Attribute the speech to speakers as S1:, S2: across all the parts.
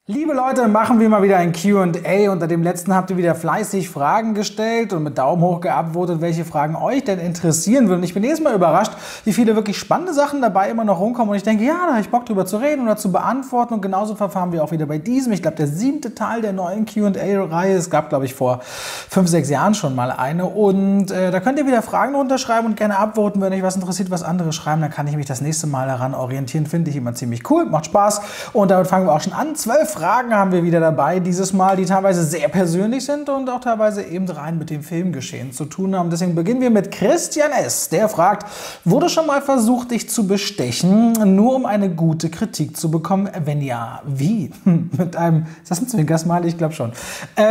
S1: Liebe Leute, machen wir mal wieder ein Q&A. Unter dem letzten habt ihr wieder fleißig Fragen gestellt und mit Daumen hoch geupvotet, welche Fragen euch denn interessieren würden. Ich bin jedes Mal überrascht, wie viele wirklich spannende Sachen dabei immer noch rumkommen. Und ich denke, ja, da habe ich Bock drüber zu reden oder zu beantworten. Und genauso verfahren wir auch wieder bei diesem. Ich glaube, der 7. Teil der neuen Q&A-Reihe. Es gab, glaube ich, vor 5, 6 Jahren schon mal eine. Und da könnt ihr wieder Fragen runterschreiben und gerne upvoten, wenn euch was interessiert, was andere schreiben. Dann kann ich mich das nächste Mal daran orientieren. Finde ich immer ziemlich cool, macht Spaß. Und damit fangen wir auch schon an. 12 Fragen haben wir wieder dabei dieses Mal, die teilweise sehr persönlich sind und auch teilweise eben rein mit dem Filmgeschehen zu tun haben. Deswegen beginnen wir mit Christian S. Der fragt, wurde schon mal versucht, dich zu bestechen, nur um eine gute Kritik zu bekommen? Wenn ja, wie? Mit einem, ist das ein Zwinkersmiley? Ich glaube schon.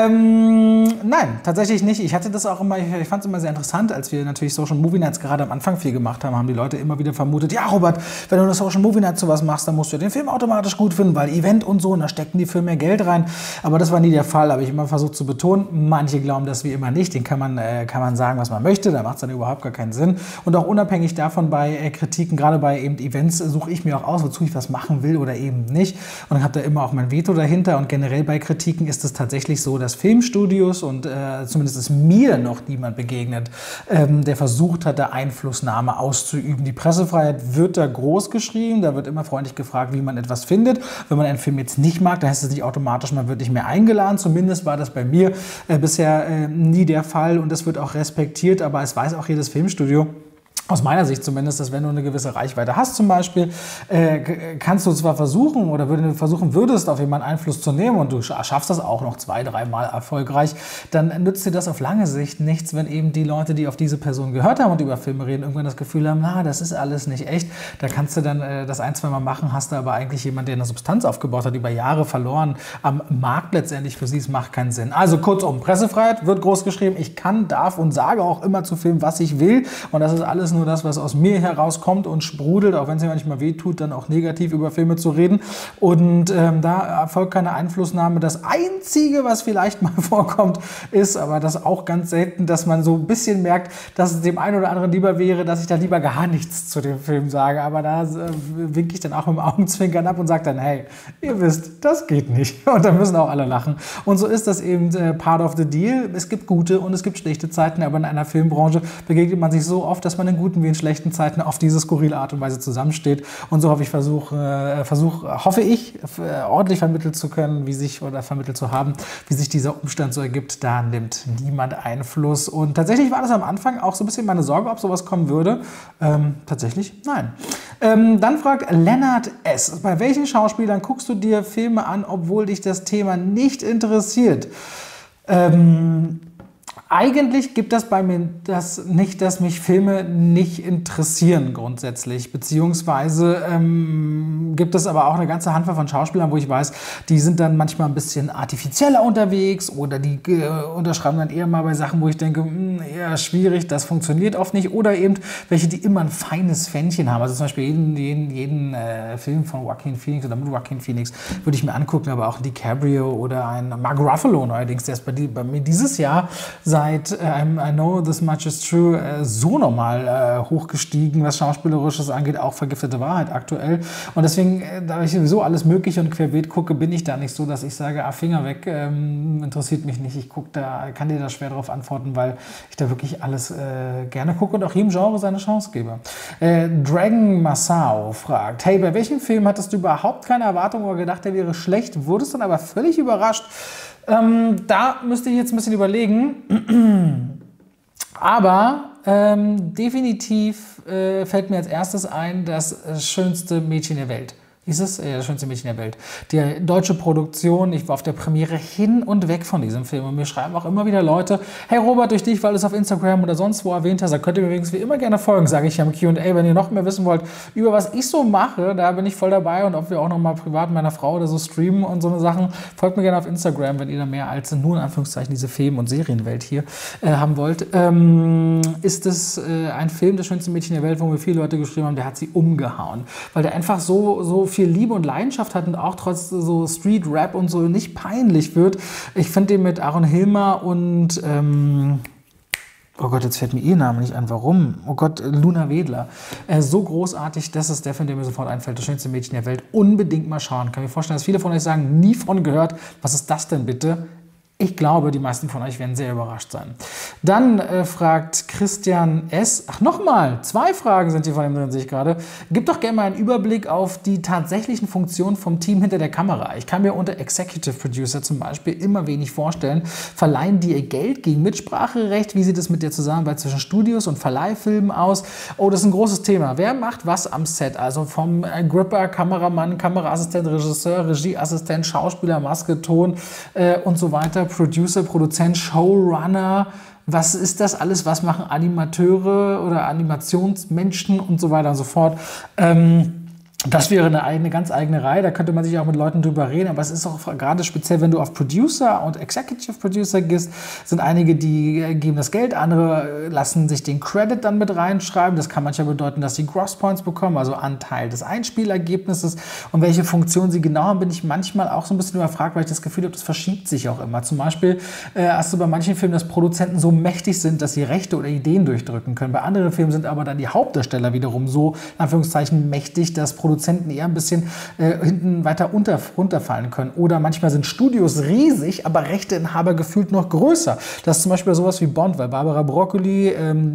S1: Nein, tatsächlich nicht. Ich hatte das auch immer, ich fand es immer sehr interessant, als wir natürlich Social Movie Nights gerade am Anfang viel gemacht haben, haben die Leute immer wieder vermutet, ja Robert, wenn du eine Social Movie Night sowas machst, dann musst du den Film automatisch gut finden, weil Event und so, und da stecken die Filme Geld rein, aber das war nie der Fall, habe ich immer versucht zu betonen. Manche glauben das wie immer nicht, den kann man sagen, was man möchte, da macht es dann überhaupt gar keinen Sinn. Und auch unabhängig davon bei Kritiken, gerade bei eben Events, suche ich mir auch aus, wozu ich was machen will oder eben nicht, und habe da immer auch mein Veto dahinter. Und generell bei Kritiken ist es tatsächlich so, dass Filmstudios und zumindest ist mir noch niemand begegnet, der versucht hat, da Einflussnahme auszuüben. Die Pressefreiheit wird da groß geschrieben, da wird immer freundlich gefragt, wie man etwas findet. Wenn man einen Film jetzt nicht mag, dann heißt es nicht automatisch, man wird nicht mehr eingeladen. Zumindest war das bei mir bisher nie der Fall, und das wird auch respektiert, aber es weiß auch jedes Filmstudio, aus meiner Sicht zumindest, dass wenn du eine gewisse Reichweite hast zum Beispiel, kannst du zwar versuchen oder wenn du versuchen würdest, auf jemanden Einfluss zu nehmen und du schaffst das auch noch 2, 3 Mal erfolgreich, dann nützt dir das auf lange Sicht nichts, wenn eben die Leute, die auf diese Person gehört haben und über Filme reden, irgendwann das Gefühl haben, na, das ist alles nicht echt. Da kannst du dann das 1, 2 Mal machen, hast du aber eigentlich jemanden, der eine Substanz aufgebaut hat, über Jahre verloren am Markt letztendlich für sie. Es macht keinen Sinn. Also kurzum, Pressefreiheit wird groß geschrieben. Ich kann, darf und sage auch immer zu Filmen, was ich will, und das ist alles nur das, was aus mir herauskommt und sprudelt, auch wenn es mir manchmal wehtut, dann auch negativ über Filme zu reden. Und da erfolgt keine Einflussnahme. Das Einzige, was vielleicht mal vorkommt, ist, aber das auch ganz selten, dass man so ein bisschen merkt, dass es dem einen oder anderen lieber wäre, dass ich da lieber gar nichts zu dem Film sage. Aber da winke ich dann auch mit dem Augenzwinkern ab und sage dann, hey, ihr wisst, das geht nicht. Und da müssen auch alle lachen. Und so ist das eben part of the deal. Es gibt gute und es gibt schlechte Zeiten, aber in einer Filmbranche begegnet man sich so oft, dass man in guten wie in schlechten Zeiten auf diese skurrile Art und Weise zusammensteht. Und so hoffe ich, ordentlich vermittelt zu können, vermittelt zu haben, wie sich dieser Umstand so ergibt. Da nimmt niemand Einfluss. Und tatsächlich war das am Anfang auch so ein bisschen meine Sorge, ob sowas kommen würde. Tatsächlich nein. Dann fragt Lennart S. Bei welchen Schauspielern guckst du dir Filme an, obwohl dich das Thema nicht interessiert? Eigentlich gibt das bei mir das nicht, dass mich Filme nicht interessieren grundsätzlich, beziehungsweise gibt es aber auch eine ganze Handvoll von Schauspielern, wo ich weiß, die sind dann manchmal ein bisschen artifizieller unterwegs oder die unterschreiben dann eher mal bei Sachen, wo ich denke, eher schwierig, das funktioniert oft nicht, oder eben welche, die immer ein feines Fähnchen haben. Also zum Beispiel jeden Film von Joaquin Phoenix oder mit Joaquin Phoenix würde ich mir angucken, aber auch DiCaprio oder ein Mark Ruffalo neuerdings, der ist bei mir dieses Jahr seit I Know This Much Is True so nochmal hochgestiegen, was Schauspielerisches angeht, auch Vergiftete Wahrheit aktuell. Und deswegen, da ich sowieso alles Mögliche und querbeet gucke, bin ich da nicht so, dass ich sage, Finger weg, interessiert mich nicht. Ich kann dir da schwer darauf antworten, weil ich da wirklich alles gerne gucke und auch jedem Genre seine Chance gebe. Dragon Massao fragt, hey, bei welchem Film hattest du überhaupt keine Erwartung oder gedacht, der wäre schlecht, wurdest dann aber völlig überrascht? Da müsste ich jetzt ein bisschen überlegen, aber definitiv fällt mir als erstes ein, das schönste Mädchen der Welt. Ist es? Das schönste Mädchen der Welt. Die deutsche Produktion, ich war auf der Premiere hin und weg von diesem Film. Und mir schreiben auch immer wieder Leute, hey Robert, durch dich, weil du es auf Instagram oder sonst wo erwähnt hast, da könnt ihr mir übrigens wie immer gerne folgen, sage ich ja im Q&A, wenn ihr noch mehr wissen wollt, über was ich so mache, da bin ich voll dabei, und ob wir auch noch mal privat mit meiner Frau oder so streamen und so eine Sachen, folgt mir gerne auf Instagram, wenn ihr da mehr als nur in Anführungszeichen diese Film- und Serienwelt hier haben wollt. Ist es ein Film, das schönste Mädchen der Welt, wo mir viele Leute geschrieben haben, der hat sie umgehauen, weil der einfach so viel Liebe und Leidenschaft hat und auch trotz so Street-Rap und so nicht peinlich wird. Ich finde den mit Aaron Hilmer und Oh Gott, jetzt fällt mir ihr Name nicht an. Warum? Oh Gott, Luna Wedler. So großartig, das ist der Film, der mir sofort einfällt. Das schönste Mädchen der Welt. Unbedingt mal schauen. Kann mir vorstellen, dass viele von euch sagen, nie von gehört. Was ist das denn bitte? Ich glaube, die meisten von euch werden sehr überrascht sein. Dann fragt Christian S. Ach, nochmal, 2 Fragen sind hier von ihm drin, sehe ich gerade. Gib doch gerne mal einen Überblick auf die tatsächlichen Funktionen vom Team hinter der Kamera. Ich kann mir unter Executive Producer zum Beispiel immer wenig vorstellen. Verleihen die ihr Geld gegen Mitspracherecht? Wie sieht es mit der Zusammenarbeit zwischen Studios und Verleihfilmen aus? Oh, das ist ein großes Thema. Wer macht was am Set? Also vom Gripper, Kameramann, Kameraassistent, Regisseur, Regieassistent, Schauspieler, Maske, Ton und so weiter. Producer, Produzent, Showrunner, was ist das alles? Was machen Animateure oder Animationsmenschen und so weiter und so fort? Das wäre eine ganz eigene Reihe, da könnte man sich auch mit Leuten drüber reden, aber es ist auch gerade speziell, wenn du auf Producer und Executive Producer gehst, sind einige, die geben das Geld, andere lassen sich den Credit dann mit reinschreiben. Das kann manchmal bedeuten, dass sie Gross Points bekommen, also Anteil des Einspielergebnisses, und welche Funktion sie genau haben, bin ich manchmal auch so ein bisschen überfragt, weil ich das Gefühl habe, das verschiebt sich auch immer. Zum Beispiel hast du bei manchen Filmen, dass Produzenten so mächtig sind, dass sie Rechte oder Ideen durchdrücken können. Bei anderen Filmen sind aber dann die Hauptdarsteller wiederum so, in Anführungszeichen, mächtig, dass Produzenten eher ein bisschen hinten weiter runterfallen können. Oder manchmal sind Studios riesig, aber Rechteinhaber gefühlt noch größer. Das ist zum Beispiel sowas wie Bond, weil Barbara Broccoli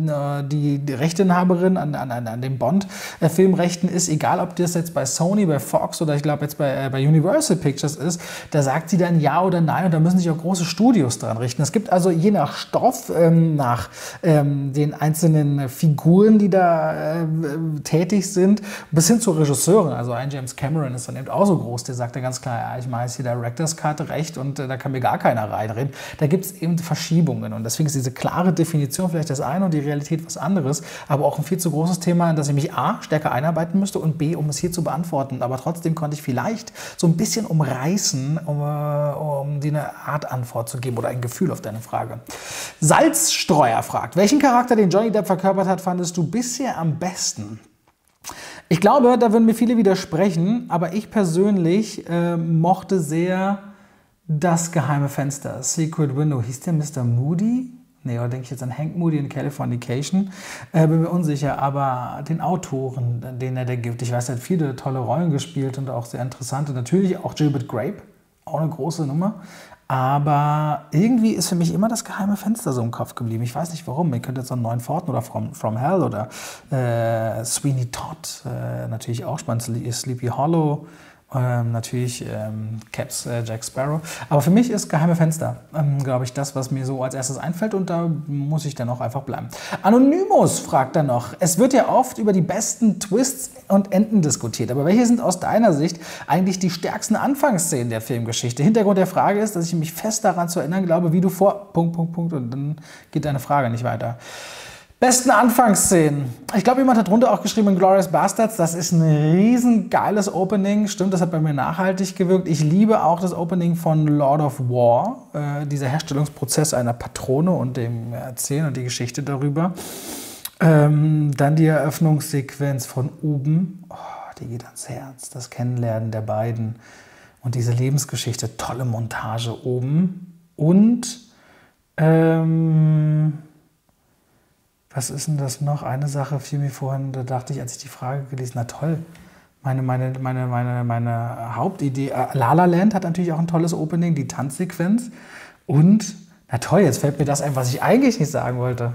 S1: die Rechteinhaberin an den Bond-Filmrechten ist, egal ob das jetzt bei Sony, bei Fox oder ich glaube jetzt bei Universal Pictures ist, da sagt sie dann ja oder nein, und da müssen sich auch große Studios dran richten. Es gibt also je nach Stoff, nach den einzelnen Figuren, die da tätig sind, bis hin zu Regisseuren. Also ein James Cameron ist dann eben auch so groß, der sagt ja ganz klar, ja, ich mache jetzt hier Director's Cut recht und da kann mir gar keiner reinreden. Da gibt es eben Verschiebungen und deswegen ist diese klare Definition vielleicht das eine und die Realität was anderes, aber auch ein viel zu großes Thema, in das ich mich A, stärker einarbeiten müsste und B, um es hier zu beantworten. Aber trotzdem konnte ich vielleicht so ein bisschen umreißen, um dir eine Art Antwort zu geben oder ein Gefühl auf deine Frage. Salzstreuer fragt, welchen Charakter, den Johnny Depp verkörpert hat, fandest du bisher am besten? Ich glaube, da würden mir viele widersprechen, aber ich persönlich mochte sehr das geheime Fenster, Secret Window. Hieß der Mr. Moody? Nee, oder denke ich jetzt an Hank Moody in Californication? Bin mir unsicher, aber den Autoren, den er da gibt, ich weiß, er hat viele tolle Rollen gespielt und auch sehr interessante. Natürlich auch Gilbert Grape, auch eine große Nummer. Aber irgendwie ist für mich immer das geheime Fenster so im Kopf geblieben. Ich weiß nicht warum. Ihr könnt jetzt so einen neuen Forten oder From Hell oder Sweeney Todd, natürlich auch spannend, Sleepy Hollow, natürlich Caps, Jack Sparrow. Aber für mich ist geheime Fenster, glaube ich, das, was mir so als erstes einfällt, und da muss ich dann auch einfach bleiben. Anonymous fragt dann noch, es wird ja oft über die besten Twists und Enden diskutiert, aber welche sind aus deiner Sicht eigentlich die stärksten Anfangsszenen der Filmgeschichte? Hintergrund der Frage ist, dass ich mich fest daran zu erinnern glaube, wie du vor... und dann geht deine Frage nicht weiter. Besten Anfangsszenen. Ich glaube, jemand hat drunter auch geschrieben, Inglourious Basterds, das ist ein riesen geiles Opening. Stimmt, das hat bei mir nachhaltig gewirkt. Ich liebe auch das Opening von Lord of War, dieser Herstellungsprozess einer Patrone und dem Erzählen und die Geschichte darüber. Dann die Eröffnungssequenz von oben, die geht ans Herz, das Kennenlernen der beiden und diese Lebensgeschichte, tolle Montage oben. Und was ist denn das noch? Eine Sache fiel mir vorhin, da dachte ich, als ich die Frage gelesen habe, na toll, meine Hauptidee, La La Land hat natürlich auch ein tolles Opening, die Tanzsequenz. Und, na toll, jetzt fällt mir das ein, was ich eigentlich nicht sagen wollte.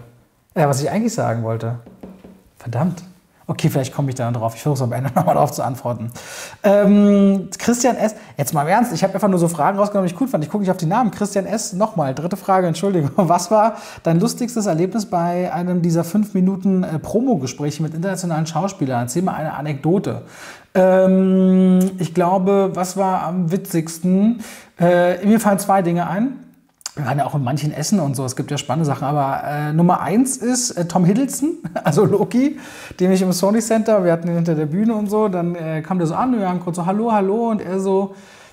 S1: Verdammt. Okay, vielleicht komme ich da drauf. Ich versuche es am Ende nochmal darauf zu antworten. Christian S., jetzt mal im Ernst, ich habe einfach nur so Fragen rausgenommen, die ich cool fand. Ich gucke nicht auf die Namen. Christian S., nochmal, 3. Frage, Entschuldigung. Was war dein lustigstes Erlebnis bei einem dieser 5 Minuten Promo-Gespräche mit internationalen Schauspielern? Erzähl mal eine Anekdote. Ich glaube, was war am witzigsten? Mir fallen 2 Dinge ein. Wir waren ja auch in manchen Essen und so, es gibt ja spannende Sachen, aber Nummer 1 ist Tom Hiddleston, also Loki, den ich im Sony Center, wir hatten ihn hinter der Bühne und so, dann kam der so an, wir haben kurz so Hallo, und er so,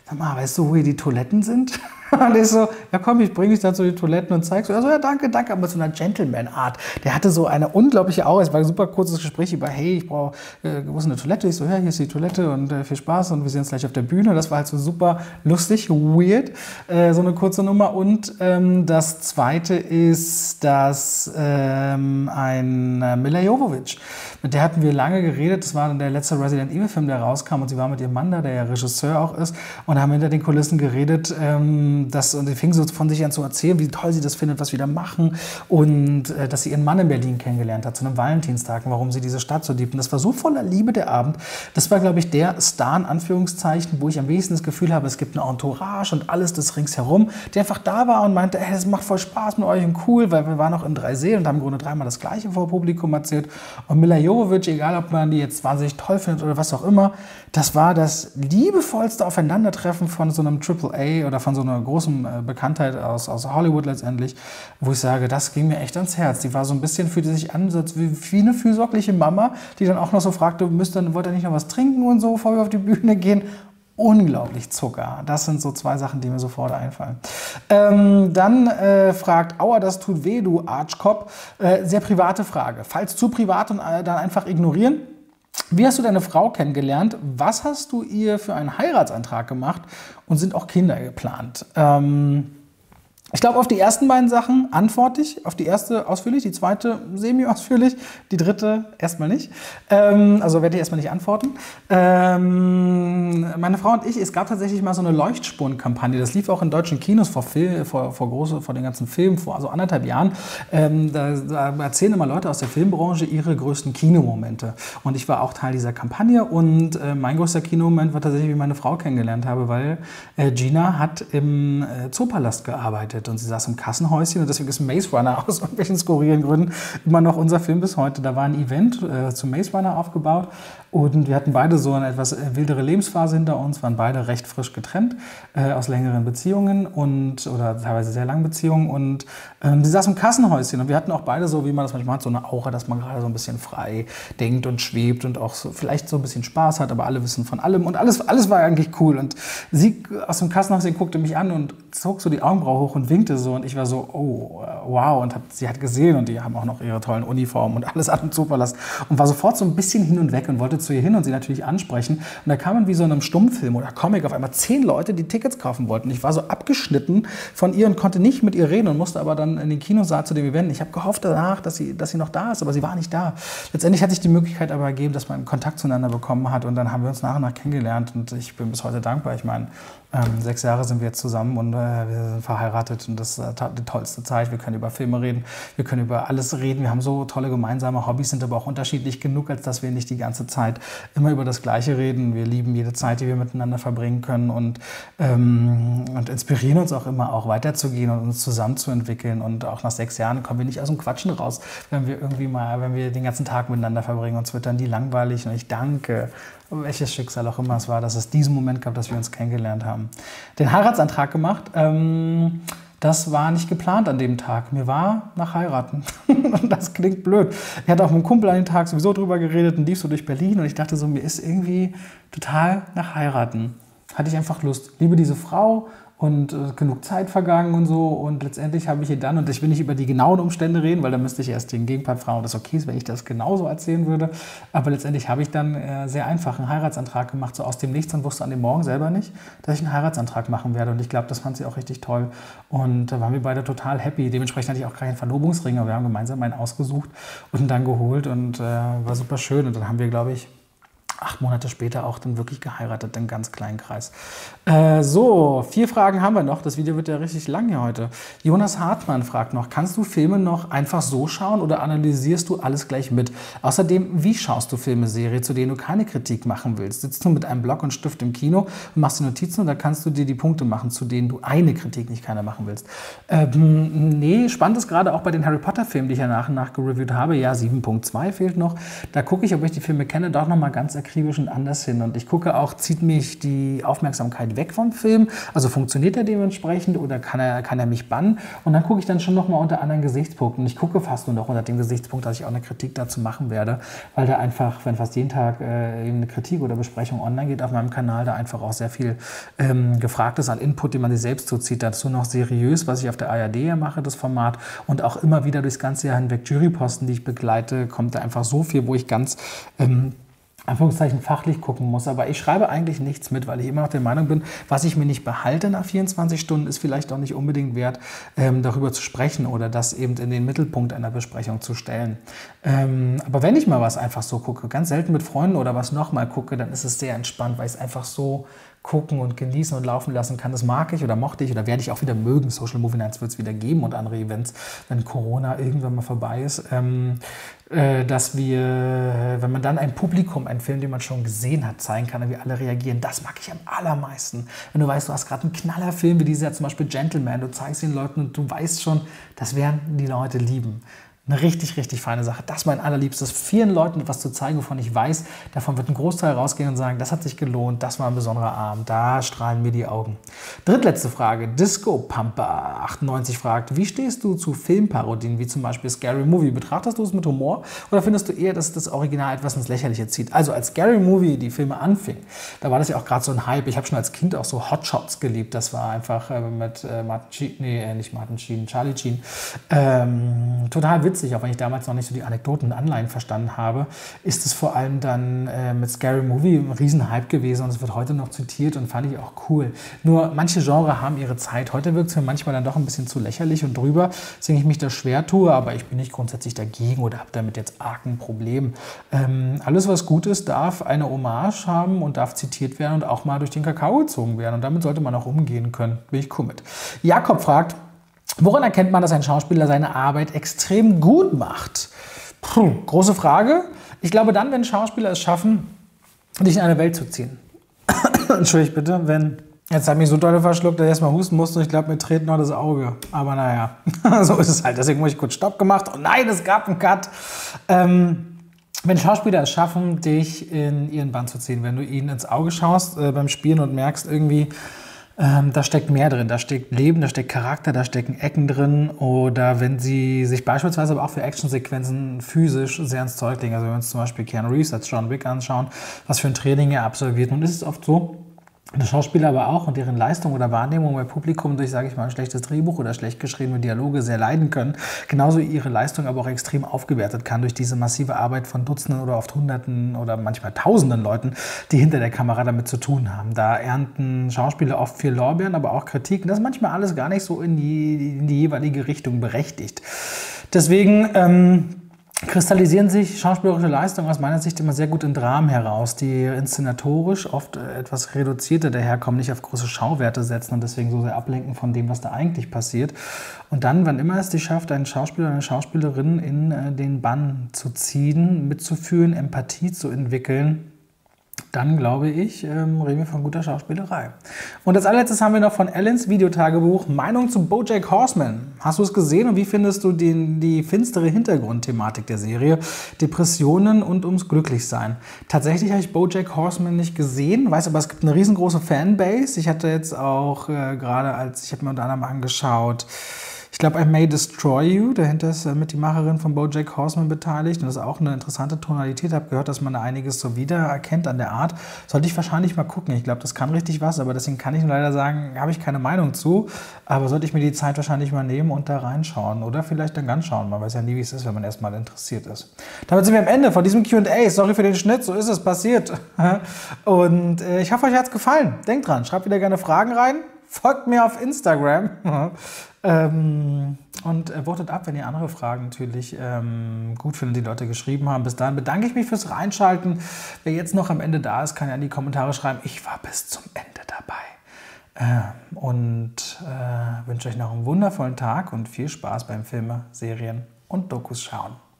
S1: sag mal, weißt du, wo hier die Toiletten sind? Und ich so, ja komm, ich bringe dich dann zu den Toiletten und zeig's. Also ja, danke, danke, aber mit so einer Gentleman-Art. Der hatte so eine unglaubliche Aura. Es war ein super kurzes Gespräch über, hey, ich brauche, wo ist eine Toilette? Ich so, ja, hier ist die Toilette und viel Spaß und wir sehen uns gleich auf der Bühne. Das war halt so super lustig, weird, so eine kurze Nummer. Und das zweite ist, dass ein Milla Jovovich, mit der hatten wir lange geredet. Das war dann der letzte Resident Evil Film, der rauskam und sie war mit ihrem Mann da, der ja Regisseur auch ist, und haben hinter den Kulissen geredet, und sie fing so von sich an zu erzählen, wie toll sie das findet, was wir da machen und dass sie ihren Mann in Berlin kennengelernt hat, zu einem Valentinstag und warum sie diese Stadt so liebt. Und das war so voller Liebe, der Abend. Das war, glaube ich, der Star, in Anführungszeichen, wo ich am wenigsten das Gefühl habe, es gibt eine Entourage und alles das ringsherum, der einfach da war und meinte, hey, das macht voll Spaß mit euch und cool, weil wir waren auch in 3 Sälen und haben im Grunde 3-mal das Gleiche vor Publikum erzählt. Und Milla Jovovich, egal ob man die jetzt wahnsinnig toll findet oder was auch immer, das war das liebevollste Aufeinandertreffen von so einem AAA oder von so einer großen Bekanntheit aus Hollywood letztendlich, wo ich sage, das ging mir echt ans Herz. Die war so ein bisschen, fühlte sich an wie eine fürsorgliche Mama, die dann auch noch so fragte, wollt ihr nicht noch was trinken und so, bevor wir auf die Bühne gehen? Unglaublich Zucker. Das sind so 2 Sachen, die mir sofort einfallen. Dann fragt, aua, das tut weh, du Arschkopf. Sehr private Frage. Falls zu privat und dann einfach ignorieren. Wie hast du deine Frau kennengelernt? Was hast du ihr für einen Heiratsantrag gemacht? Und sind auch Kinder geplant? Ich glaube, auf die ersten beiden Sachen antworte ich. Auf die erste ausführlich, die zweite semi-ausführlich, die dritte erstmal nicht. Also werde ich erstmal nicht antworten. Meine Frau und ich, es gab tatsächlich mal so eine Leuchtspuren-Kampagne. Das lief auch in deutschen Kinos vor den ganzen Filmen, vor also 1,5 Jahren. Da erzählen immer Leute aus der Filmbranche ihre größten Kinomomente. Und ich war auch Teil dieser Kampagne. Und mein größter Kinomoment war tatsächlich, wie ich meine Frau kennengelernt habe, weil Gina hat im Zoopalast gearbeitet. Und sie saß im Kassenhäuschen und deswegen ist Maze Runner aus irgendwelchen skurrilen Gründen immer noch unser Film bis heute. Da war ein Event zu Maze Runner aufgebaut und wir hatten beide so eine etwas wildere Lebensphase hinter uns, waren beide recht frisch getrennt aus längeren Beziehungen oder teilweise sehr langen Beziehungen und sie saß im Kassenhäuschen und wir hatten auch beide so, wie man das manchmal hat, so eine Aura, dass man gerade so ein bisschen frei denkt und schwebt und auch so, vielleicht so ein bisschen Spaß hat, aber alle wissen von allem und alles war eigentlich cool und sie aus dem Kassenhäuschen guckte mich an und zog so die Augenbraue hoch und winkte so und ich war so, oh, wow, und sie hat gesehen und die haben auch noch ihre tollen Uniformen und alles an dem Zoopalast und war sofort so ein bisschen hin und weg und wollte zu ihr hin und sie natürlich ansprechen und da kamen wie so in einem Stummfilm oder Comic auf einmal 10 Leute, die Tickets kaufen wollten. Ich war so abgeschnitten von ihr und konnte nicht mit ihr reden und musste aber dann in den Kinosaal zu dem Event. Ich habe gehofft danach, dass sie noch da ist, aber sie war nicht da. Letztendlich hat sich die Möglichkeit aber ergeben, dass man Kontakt zueinander bekommen hat und dann haben wir uns nach und nach kennengelernt und ich bin bis heute dankbar. Ich meine, 6 Jahre sind wir jetzt zusammen und wir sind verheiratet und das ist die tollste Zeit. Wir können über Filme reden, wir können über alles reden. Wir haben so tolle gemeinsame Hobbys, sind aber auch unterschiedlich genug, als dass wir nicht die ganze Zeit immer über das Gleiche reden. Wir lieben jede Zeit, die wir miteinander verbringen können und inspirieren uns auch immer, auch weiterzugehen und uns zusammenzuentwickeln. Und auch nach 6 Jahren kommen wir nicht aus dem Quatschen raus, wenn wir den ganzen Tag miteinander verbringen. Uns wird dann nie langweilig und ich danke, welches Schicksal auch immer es war, dass es diesen Moment gab, dass wir uns kennengelernt haben. Den Heiratsantrag gemacht, das war nicht geplant an dem Tag. Mir war nach heiraten. Und das klingt blöd. Ich hatte auch mit einem Kumpel an dem Tag sowieso drüber geredet und lief so durch Berlin und ich dachte so, mir ist irgendwie total nach heiraten. Hatte ich einfach Lust. Liebe diese Frau und genug Zeit vergangen und so und letztendlich habe ich ihr dann, und ich will nicht über die genauen Umstände reden, weil da müsste ich erst den Gegenpart fragen, ob das okay ist, wenn ich das genauso erzählen würde, aber letztendlich habe ich dann sehr einfach einen Heiratsantrag gemacht, so aus dem Nichts und wusste an dem Morgen selber nicht, dass ich einen Heiratsantrag machen werde und ich glaube, das fand sie auch richtig toll und da waren wir beide total happy, dementsprechend hatte ich auch keinen Verlobungsring, aber wir haben gemeinsam einen ausgesucht und dann geholt und war super schön und dann haben wir, glaube ich, 8 Monate später auch dann wirklich geheiratet, in ganz kleinen Kreis. So, 4 Fragen haben wir noch. Das Video wird ja richtig lang hier heute. Jonas Hartmann fragt noch, kannst du Filme noch einfach so schauen oder analysierst du alles gleich mit? Außerdem, wie schaust du Filme, Serien, zu denen du keine Kritik machen willst? Sitzt du mit einem Block und Stift im Kino und machst die Notizen oder kannst du dir die Punkte machen, zu denen du eine Kritik, nicht keine machen willst? Nee, spannend ist gerade auch bei den Harry Potter Filmen, die ich ja nach und nach gereviewt habe. Ja, 7.2 fehlt noch. Da gucke ich, ob ich die Filme kenne, doch noch mal ganz akribisch akribisch und anders hin. Und ich gucke auch, zieht mich die Aufmerksamkeit weg vom Film? Also funktioniert er dementsprechend oder kann er mich bannen? Und dann gucke ich dann schon nochmal unter anderen Gesichtspunkten. Ich gucke fast nur noch unter dem Gesichtspunkt, dass ich auch eine Kritik dazu machen werde, weil da einfach, wenn fast jeden Tag eben eine Kritik oder Besprechung online geht auf meinem Kanal, da einfach auch sehr viel gefragt ist an Input, den man sich selbst zuzieht. Dazu noch seriös, was ich auf der ARD ja mache, das Format, und auch immer wieder durchs ganze Jahr hinweg Juryposten, die ich begleite, kommt da einfach so viel, wo ich ganz Anführungszeichen fachlich gucken muss. Aber ich schreibe eigentlich nichts mit, weil ich immer noch der Meinung bin, was ich mir nicht behalte nach 24 Stunden, ist vielleicht auch nicht unbedingt wert, darüber zu sprechen oder das eben in den Mittelpunkt einer Besprechung zu stellen. Aber wenn ich mal was einfach so gucke, ganz selten mit Freunden oder was nochmal gucke, dann ist es sehr entspannt, weil ich es einfach so gucken und genießen und laufen lassen kann. Das mag ich oder mochte ich oder werde ich auch wieder mögen. Social Movie Nights wird es wieder geben und andere Events, wenn Corona irgendwann mal vorbei ist, dass wir, wenn man dann ein Publikum, einen Film, den man schon gesehen hat, zeigen kann, wie alle reagieren, das mag ich am allermeisten. Wenn du weißt, du hast gerade einen Knallerfilm, wie dieser zum Beispiel Gentleman, du zeigst den Leuten und du weißt schon, das werden die Leute lieben. Eine richtig, richtig feine Sache. Das ist mein allerliebstes, vielen Leuten etwas zu zeigen, wovon ich weiß, davon wird ein Großteil rausgehen und sagen, das hat sich gelohnt, das war ein besonderer Abend, da strahlen mir die Augen. Drittletzte Frage, Disco Pumper 98 fragt, wie stehst du zu Filmparodien, wie zum Beispiel Scary Movie? Betrachtest du es mit Humor oder findest du eher, dass das Original etwas ins Lächerliche zieht? Also als Scary Movie die Filme anfing, da war das ja auch gerade so ein Hype. Ich habe schon als Kind auch so Hotshots geliebt. Das war einfach mit Charlie Sheen. Total witzig. Auch wenn ich damals noch nicht so die Anekdoten und Anleihen verstanden habe, ist es vor allem dann mit Scary Movie ein Riesenhype gewesen und es wird heute noch zitiert und fand ich auch cool. Nur manche Genres haben ihre Zeit. Heute wirkt es mir manchmal dann doch ein bisschen zu lächerlich und drüber, deswegen ich mich da schwer tue, aber ich bin nicht grundsätzlich dagegen oder habe damit jetzt arg ein Problem. Alles, was gut ist, darf eine Hommage haben und darf zitiert werden und auch mal durch den Kakao gezogen werden und damit sollte man auch umgehen können. Bin ich cool mit. Jakob fragt, woran erkennt man, dass ein Schauspieler seine Arbeit extrem gut macht? Große Frage. Ich glaube dann, wenn Schauspieler es schaffen, dich in eine Welt zu ziehen. Entschuldigt bitte, wenn... Jetzt habe ich so dolle verschluckt, dass ich erstmal husten musste und ich glaube, mir dreht noch das Auge. Aber naja, so ist es halt. Deswegen habe ich kurz Stopp gemacht. Und nein, es gab einen Cut. Wenn Schauspieler es schaffen, dich in ihren Bann zu ziehen, wenn du ihnen ins Auge schaust beim Spielen und merkst irgendwie, da steckt mehr drin, da steckt Leben, da steckt Charakter, da stecken Ecken drin. Oder wenn sie sich beispielsweise aber auch für Actionsequenzen physisch sehr ins Zeug legen. Also wenn wir uns zum Beispiel Keanu Reeves als John Wick anschauen, was für ein Training er absolviert. Nun ist es oft so, dass Schauspieler aber auch und deren Leistung oder Wahrnehmung bei Publikum durch, sage ich mal, ein schlechtes Drehbuch oder schlecht geschriebene Dialoge sehr leiden können. Genauso ihre Leistung aber auch extrem aufgewertet kann durch diese massive Arbeit von Dutzenden oder oft Hunderten oder manchmal Tausenden Leuten, die hinter der Kamera damit zu tun haben. Da ernten Schauspieler oft viel Lorbeeren, aber auch Kritik. Und das ist manchmal alles gar nicht so in die jeweilige Richtung berechtigt. Deswegen kristallisieren sich schauspielerische Leistungen aus meiner Sicht immer sehr gut in Dramen heraus, die inszenatorisch oft etwas reduzierter daherkommen, nicht auf große Schauwerte setzen und deswegen so sehr ablenken von dem, was da eigentlich passiert. Und dann, wann immer es dich schafft, einen Schauspieler oder eine Schauspielerin in den Bann zu ziehen, mitzufühlen, Empathie zu entwickeln, dann glaube ich, reden wir von guter Schauspielerei. Und als allerletztes haben wir noch von Ellens Videotagebuch Meinung zu BoJack Horseman. Hast du es gesehen und wie findest du die finstere Hintergrundthematik der Serie? Depressionen und ums Glücklichsein. Tatsächlich habe ich BoJack Horseman nicht gesehen, weiß aber, es gibt eine riesengroße Fanbase. Ich hatte jetzt auch ich habe mir unter anderem angeschaut, ich glaube, I May Destroy You, dahinter ist mit die Macherin von BoJack Horseman beteiligt und das ist auch eine interessante Tonalität. Ich habe gehört, dass man da einiges so wiedererkennt an der Art. Sollte ich wahrscheinlich mal gucken. Ich glaube, das kann richtig was, aber deswegen kann ich nur leider sagen, habe ich keine Meinung zu. Aber sollte ich mir die Zeit wahrscheinlich mal nehmen und da reinschauen oder vielleicht dann ganz schauen. Man weiß ja nie, wie es ist, wenn man erstmal interessiert ist. Damit sind wir am Ende von diesem Q&A. Sorry für den Schnitt, so ist es passiert. Und ich hoffe, euch hat es gefallen. Denkt dran, schreibt wieder gerne Fragen rein. Folgt mir auf Instagram und votet ab, wenn ihr andere Fragen natürlich gut findet, die Leute geschrieben haben. Bis dahin bedanke ich mich fürs Reinschalten. Wer jetzt noch am Ende da ist, kann ja in die Kommentare schreiben, ich war bis zum Ende dabei. Wünsche euch noch einen wundervollen Tag und viel Spaß beim Filme, Serien und Dokus schauen.